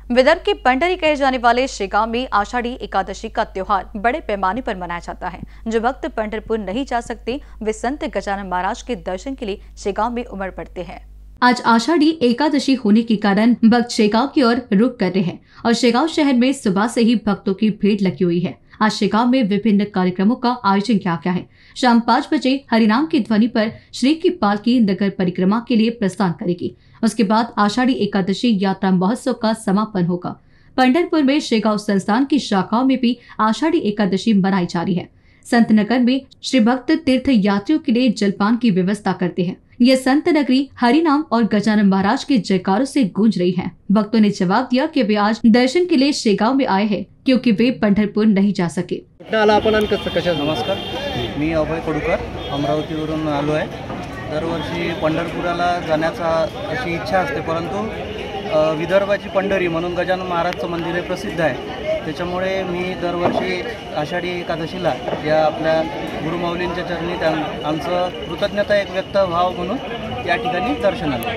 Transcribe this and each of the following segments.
विदर्भ की पंडरी कहे जाने वाले शेगांव में आषाढ़ी एकादशी का त्योहार बड़े पैमाने पर मनाया जाता है। जो भक्त पंढरपुर नहीं जा सकते वे संत गजानन महाराज के दर्शन के लिए शेगांव में उमड़ पड़ते हैं। आज आषाढ़ी एकादशी होने के कारण भक्त शेगांव की ओर रुख कर रहे हैं और शेगांव शहर में सुबह से ही भक्तों की भीड़ लगी हुई है। आज शेगांव में विभिन्न कार्यक्रमों का आयोजन किया गया है। शाम 5 बजे हरिनाम की ध्वनि पर श्री की पालकी नगर परिक्रमा के लिए प्रस्थान करेगी। उसके बाद आषाढ़ी एकादशी यात्रा महोत्सव का समापन होगा। पंढरपुर में शेगांव संस्थान की शाखाओं में भी आषाढ़ी एकादशी मनाई जा रही है। संत नगर में श्री भक्त तीर्थ यात्रियों के लिए जलपान की व्यवस्था करते हैं। यह संत नगरी हरिनाम और गजानन महाराज के जयकारों से गूंज रही है। भक्तों ने जवाब दिया कि वे आज दर्शन के लिए शेगांव में आए हैं क्योंकि वे पंढरपुर नहीं जा सके। नमस्कार, मी अभय कडूकर अमरावतीवरून आलो आहे। दरवर्षी पंढरपुराला जाण्याचा अशी इच्छा असते, परंतु विदर्भाची पंढरी म्हणून गजानन महाराजचं मंदिर हे प्रसिद्ध आहे। त्याच्यामुळे मी दरवर्षी आषाढी एकादशीला या आपल्या गुरुमाऊलींच्या चरणी आमचं कृतज्ञता एक व्यक्त व्हावं म्हणून या ठिकाणी दर्शनाला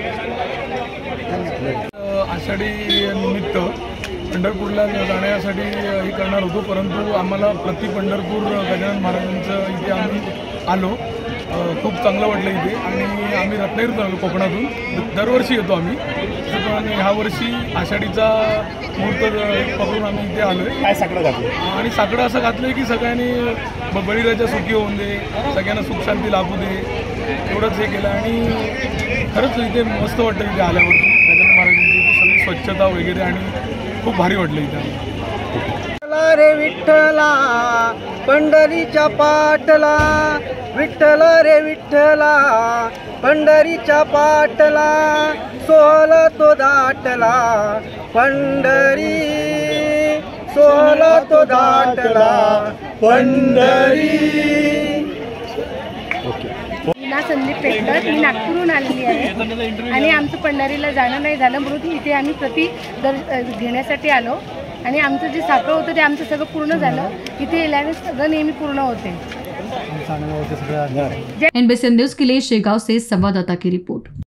आषाढी निमित्त पंढरपूरला जाण्यासाठी हे करणार होतो, परंतु आम्हाला प्रति पंढरपूर गजानन महाराजांचं इथे आम्ही आलो। खूप चांगलं वाटलं इथे आणि आम्ही रत्नागिरीतून आलो, कोकणातून। दरवर्षी येतो आम्ही, पण ह्या वर्षी आषाढीचा मुहूर्त पकडून आम्ही इथे आलो आहे। काय साकडं घातलं आणि साकडं असं घातलं आहे की सगळ्यांनी बळीराजा सुखी होऊन दे, सगळ्यांना सुख शांती लाभू दे, एवढंच हे केलं। आणि खरंच इथे मस्त वाटतं इथे आल्यावरती गजानन महाराजांची सगळी स्वच्छता वगैरे आणि खूप भारी वाटलं इथे। रे विठ्ठला पंढरीच्या पाटला, विठ्ठल रे विठ्ठला पंढरीच्या पाटला, सोहला तो दाटला पंढरी, सोहला तो दाटला पंढरी। ना संदीप पेटकर, मी नागपूरहून आलेली आहे आणि आमचं पंढरीला जाणं नाही झालं म्हणून इथे आम्ही प्रति घेण्यासाठी आलो आणि आमचं जे साखर होतं ते आमचं सगळं पूर्ण झालं। इथे येल्याने सगळं नेहमी पूर्ण होते। NBC न्यूज के लिए शेगांव से संवाददाता की रिपोर्ट।